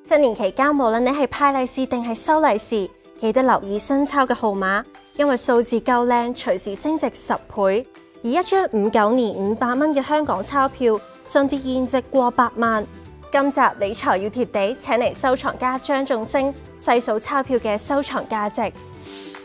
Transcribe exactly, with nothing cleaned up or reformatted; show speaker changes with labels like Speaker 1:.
Speaker 1: 新年期間，無論你係派利是定係收利是，記得留意新鈔嘅號碼，因為數字夠靚，隨時升值十倍。而一張五九年五百蚊嘅香港鈔票，甚至現值過百萬。今集理財要貼地，請嚟收藏家張仲昇細數鈔票嘅收藏價值。